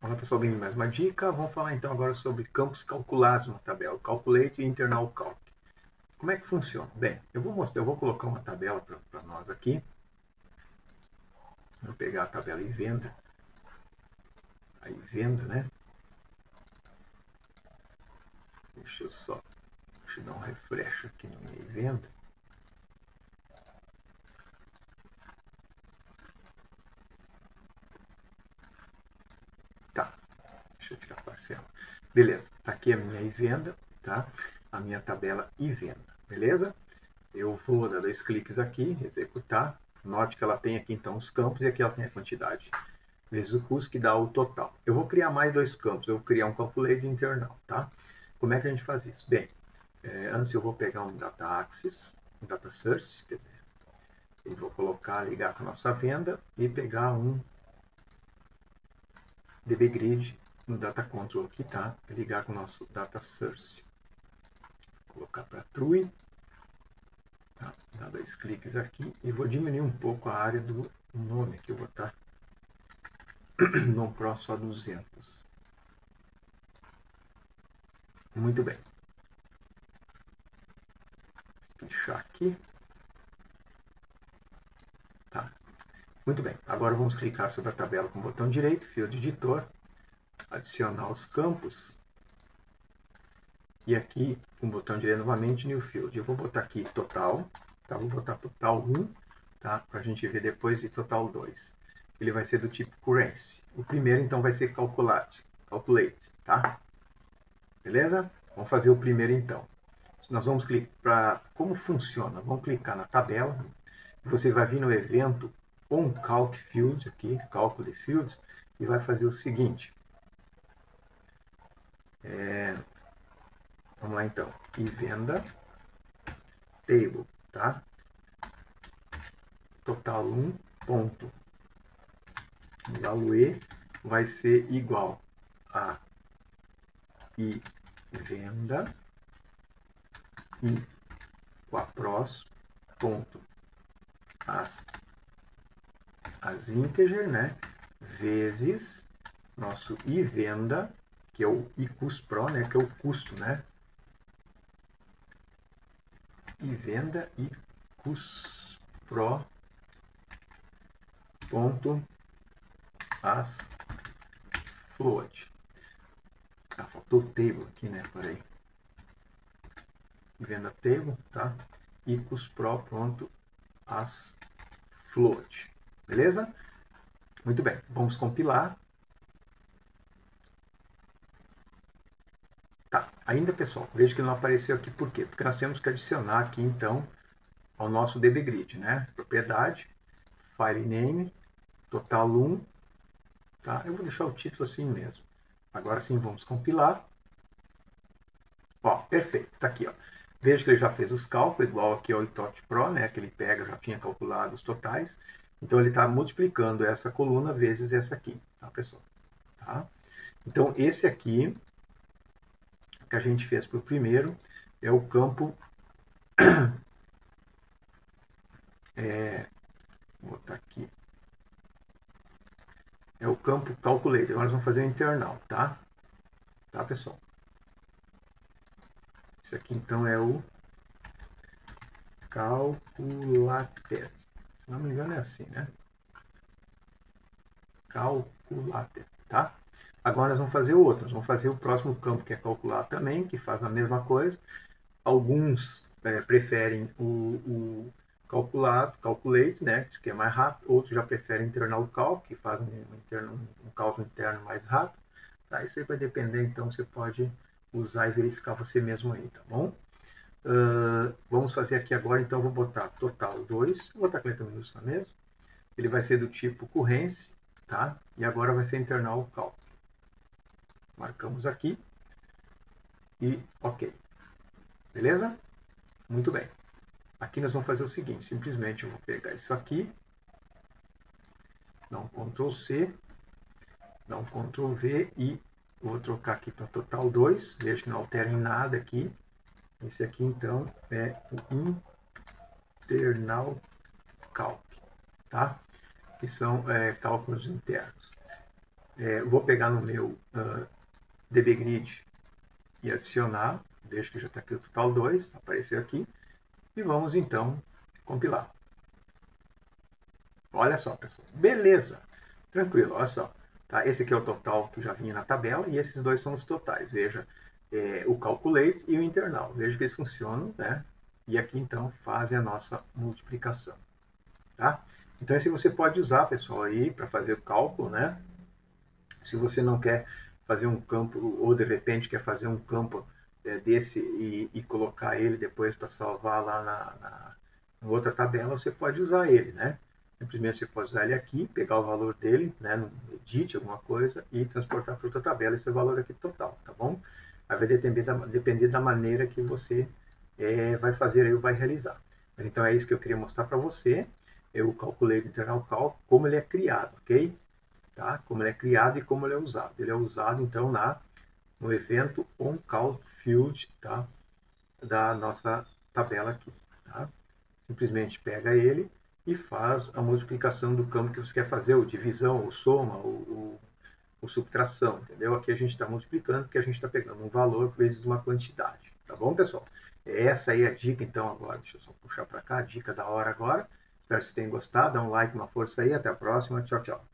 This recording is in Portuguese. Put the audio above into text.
Olá pessoal, bem-vindo a mais uma dica. Vamos falar então agora sobre campos calculados na tabela, Calculate e Internal Calc. Como é que funciona? Bem, eu vou colocar uma tabela para nós aqui. Vou pegar a tabela e venda, né? Deixa eu dar um refresh aqui no minha venda. Tá, deixa eu tirar a parcela. Beleza, tá aqui a minha venda, tá? A minha tabela e venda, beleza? Eu vou dar 2 cliques aqui, executar. Note que ela tem aqui então os campos e aqui ela tem a quantidade vezes o custo que dá o total. Eu vou criar mais 2 campos, eu vou criar um calculate internal, tá? Como é que a gente faz isso? Bem, antes eu vou pegar um data axis, um data source, quer dizer, e vou colocar, ligar com a nossa venda e pegar um dbgrid no data control aqui, tá? Ligar com o nosso data source. Colocar para true. Tá? Dá 2 cliques aqui e vou diminuir um pouco a área do nome, que eu vou botar no Pro só 200. Muito bem. Fechar aqui. Tá. Muito bem. Agora vamos clicar sobre a tabela com o botão direito, Field Editor, adicionar os campos. E aqui, com o botão direito novamente, New Field. Eu vou botar aqui total, tá? Vou botar total 1, tá? Para a gente ver depois, e total 2. Ele vai ser do tipo currency. O primeiro, então, vai ser calculate, tá? Beleza? Vamos fazer o primeiro, então. Nós vamos clicar para como funciona. Vamos clicar na tabela. Você vai vir no evento onCalc Field, aqui, cálculo de fields, e vai fazer o seguinte. Vamos lá então. E venda table, tá? Total 1 ponto. Value vai ser igual a e venda e com a pros ponto as integer, né? Vezes nosso e venda, que é o ICUSPRO, né? Que é o custo, né? E venda e CUSPRO ponto as float. Ah, faltou o table aqui, né? Peraí. Venda table, tá? E CUSPRO ponto as float. Beleza? Muito bem. Vamos compilar. Tá. Ainda, pessoal, veja que não apareceu aqui. Por quê? Porque nós temos que adicionar aqui, então, ao nosso dbgrid, né? Propriedade, file name, total 1, tá? Eu vou deixar o título assim mesmo. Agora sim, vamos compilar. Ó, perfeito, tá aqui, ó. Veja que ele já fez os cálculos, igual aqui ao iTot Pro, né? Que ele pega, já tinha calculado os totais. Então ele está multiplicando essa coluna vezes essa aqui, tá, pessoal? Tá? Então esse aqui que a gente fez para o primeiro é o campo vou botar aqui. É o campo calculate. Agora nós vamos fazer o internal, tá? Tá, pessoal? Isso aqui então é o calculated. Se não me engano é assim, né? Calculated, tá? Agora nós vamos fazer o outro. Nós vamos fazer o próximo campo que é calcular também, que faz a mesma coisa. Alguns preferem o calculate, né, que é mais rápido. Outros já preferem internal calc, que faz um cálculo interno mais rápido. Tá? Isso aí vai depender, então você pode usar e verificar você mesmo aí, tá bom? Vamos fazer aqui agora, então eu vou botar total 2, vou botar com letra minúscula mesmo. Ele vai ser do tipo currency, tá? E agora vai ser internal calc. Marcamos aqui e ok. Beleza? Muito bem. Aqui nós vamos fazer o seguinte, simplesmente eu vou pegar isso aqui, dar um Ctrl C, dar um Ctrl V e vou trocar aqui para total 2, veja que não altera em nada aqui. Esse aqui então é o internal calc, tá? Que são cálculos internos. Vou pegar no meu dbgrid e adicionar, vejo que já está aqui o total 2, apareceu aqui, e vamos então compilar. Olha só, pessoal, beleza, tranquilo, olha só. Tá? Esse aqui é o total que já vinha na tabela, e esses dois são os totais, veja, o calculate e o internal, veja que eles funcionam, né? E aqui então fazem a nossa multiplicação. Tá? Então esse você pode usar, pessoal, aí para fazer o cálculo, né? Se você não quer fazer um campo, ou de repente quer fazer um campo desse e colocar ele depois para salvar lá na outra tabela, você pode usar ele, né? Simplesmente você pode usar ele aqui, pegar o valor dele, né, no edit, alguma coisa, e transportar para outra tabela esse valor aqui total, tá bom? Aí vai depender da maneira que você vai fazer aí ou vai realizar. Mas então é isso que eu queria mostrar para você. Eu calculei o internal calc, como ele é criado, ok? Tá? Como ele é criado e como ele é usado. Ele é usado, então, no evento onCalcField, tá? Da nossa tabela aqui. Tá? Simplesmente pega ele e faz a multiplicação do campo que você quer fazer, ou divisão, ou soma, ou subtração, entendeu? Aqui a gente está multiplicando porque a gente está pegando um valor vezes uma quantidade. Tá bom, pessoal? Essa aí é a dica, então, agora. Deixa eu só puxar para cá, a dica da hora agora. Espero que vocês tenham gostado. Dá um like, uma força aí. Até a próxima. Tchau, tchau.